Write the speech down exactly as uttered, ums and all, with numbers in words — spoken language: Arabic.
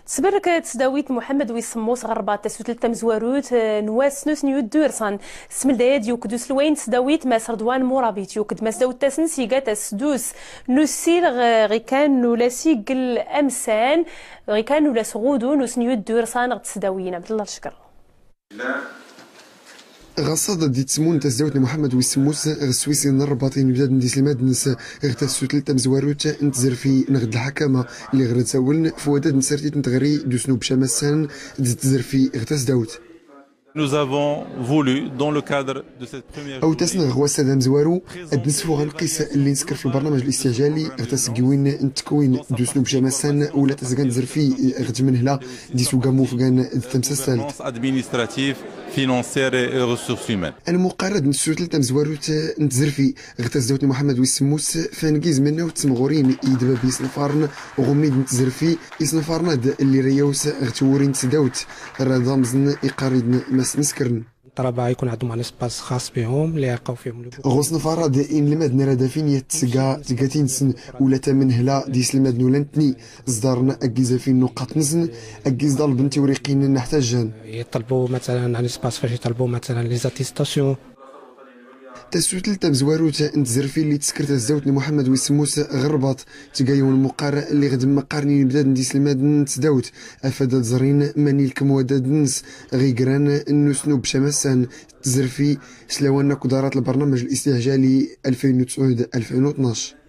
تسبرك تسداويت محمد ويسموس غربات تسوتلتا مزواروت نواس نوث نيو دورسان سمل دايد يوكدوس لوين تسداويت ما سردوان مورابيت يوكد ما سداوت تاسن سيغات سدوس نوسيل غي كان نولاسي قل امسان غي كان نولاس غودو نوس نيو دورسان تسداوينا بالله الشكر غصادة دي تسمون تزدوتني محمد ويسموس غسويسي نرباطي نبداد ندي سليمات نس غتاسو تلتا مزواروتا نتزر في نغد الحكامة اللي غرد ساولن فواداد نسرتي نتغري دوسنو بشامسان تزر في غتاس داوت. Nous avons voulu, dans le cadre de cette première أو تسنى غواسة دام زوارو أدنسفو غنقيس اللي نسكر في البرنامج الاستعجالي غتاس قوين نتكوين دوسنو بشامسان ولا تزغان تزر في غد من هلا دي سوغامو فغان تمسسال. financière et ressources humaines. المقارد نسو تلتا مزواروت نتزرفي غتاس داوتني محمد ويسموس فانكيز منا وتسمغورين يدبا بيسنفارن غميد نتزرفي يسنفارناد اللي رياوس غتورين تسداوت رادامزن يقاريدن ماس نسكرن الطلبة يكون عندهم ان اسباس خاص بهم اللي يلقاو فيهم غوص نفارد ان المدن رادافين يتسقا تسقاتين سن ولا تمن هلا ديس المدن ولنتني زدارنا اكيزا في نقاط نزن اكيز دال بنتي وريقين نحتاجن يطلبوا مثلا ان اسباس فاش يطلبوا مثلا لي زاتيستاسيون تسوتل تمزواروت نتزرفي اللي تسكرت الزوتني محمد ويسموس غرباط تقايون مقارا اللي غد مقارني بداد نديس المدن تسداوت افادات زرين ماني لكم وداد نس غيقران نسنو بشمسان تزرفي سلاوانا قدرات البرنامج الاستعجالي ألفين وتسعة ألفين واثناش.